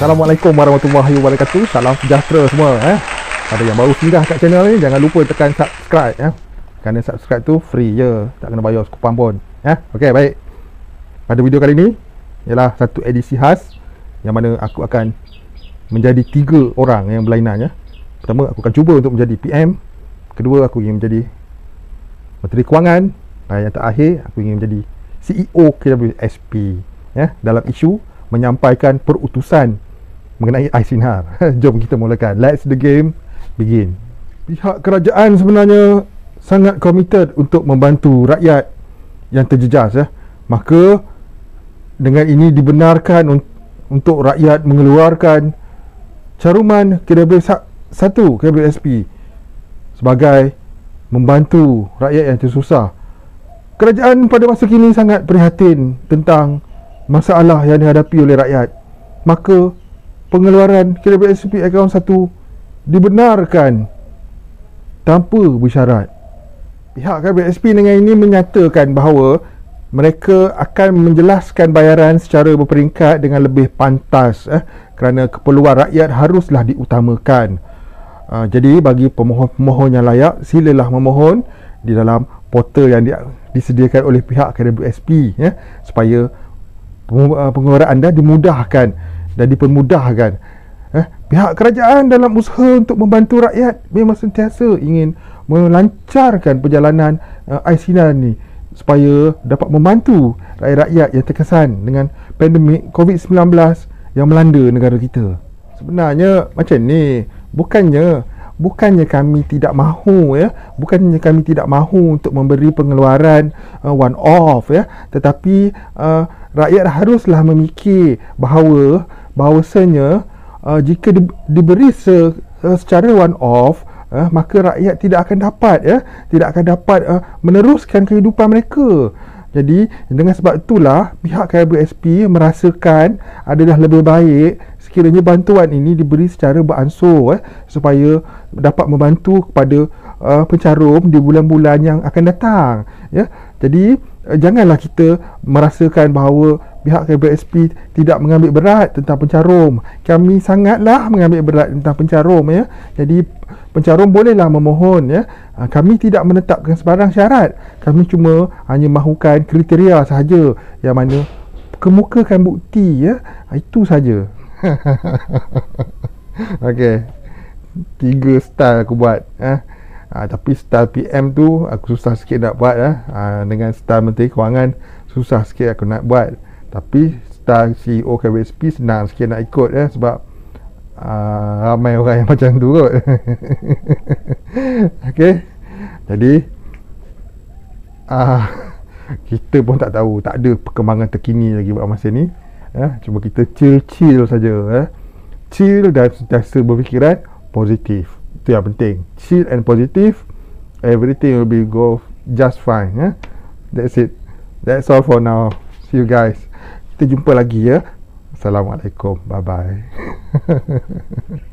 Assalamualaikum warahmatullahi wabarakatuh. Salam sejahtera semua. Pada yang baru singgah kat channel ni, jangan lupa tekan subscribe kerana subscribe tu free je, tak kena bayar sekupang pun. Okey, baik. Pada video kali ni ialah satu edisi khas yang mana aku akan menjadi 3 orang yang berlainan. Pertama, aku akan cuba untuk menjadi PM. Kedua, aku ingin menjadi Menteri Kewangan. Dan yang terakhir, aku ingin menjadi CEO KWSP. Dalam isu menyampaikan perutusan mengenai Aisyah. Jom kita mulakan. Let's the game begin. Pihak kerajaan sebenarnya sangat committed untuk membantu rakyat yang terjejas. Maka dengan ini dibenarkan untuk rakyat mengeluarkan caruman KWS1 KWSP sebagai membantu rakyat yang tersusah. Kerajaan pada masa kini sangat prihatin tentang masalah yang dihadapi oleh rakyat. Maka pengeluaran KWSP akaun 1 dibenarkan tanpa bersyarat. Pihak KWSP dengan ini menyatakan bahawa mereka akan menjelaskan bayaran secara berperingkat dengan lebih pantas kerana keperluan rakyat haruslah diutamakan. Jadi bagi pemohon-pemohon yang layak, silalah memohon di dalam portal yang disediakan oleh pihak KWSP supaya pengeluaran anda dimudahkan dan dipermudahkan. Pihak kerajaan dalam usaha untuk membantu rakyat memang sentiasa ingin melancarkan perjalanan Aisyah ni supaya dapat membantu rakyat-rakyat yang terkesan dengan pandemik COVID-19 yang melanda negara kita. Sebenarnya macam ni, bukannya kami tidak mahu bukannya kami tidak mahu untuk memberi pengeluaran one off tetapi rakyat haruslah memikir bahawasanya jika diberi secara one off maka rakyat tidak akan dapat meneruskan kehidupan mereka. Jadi dengan sebab itulah pihak KWSP merasakan adalah lebih baik sekiranya bantuan ini diberi secara beransur supaya dapat membantu kepada pencarum di bulan-bulan yang akan datang. Jadi janganlah kita merasakan bahawa pihak KWSP tidak mengambil berat tentang pencarum. Kami sangatlah mengambil berat tentang pencarum. Jadi pencarum bolehlah memohon. Kami tidak menetapkan sebarang syarat. Kami cuma hanya mahukan kriteria sahaja yang mana kemukakan bukti. Itu saja. Okey, 3 style aku buat. Tapi style PM tu aku susah sikit nak buat. Dengan style Menteri Kewangan susah sikit aku nak buat. Tapi style CEO KWSP senang sikit nak ikut sebab ramai orang yang macam tu kot. Okey, jadi kita pun tak tahu, tak ada perkembangan terkini lagi buat masa ni. Cuma kita chill saja. Chill dan sentiasa berfikiran positif. Itu yang penting. Chill and positive, everything will be go just fine. That's it. That's all for now. See you guys. Kita jumpa lagi. Assalamualaikum. Bye bye.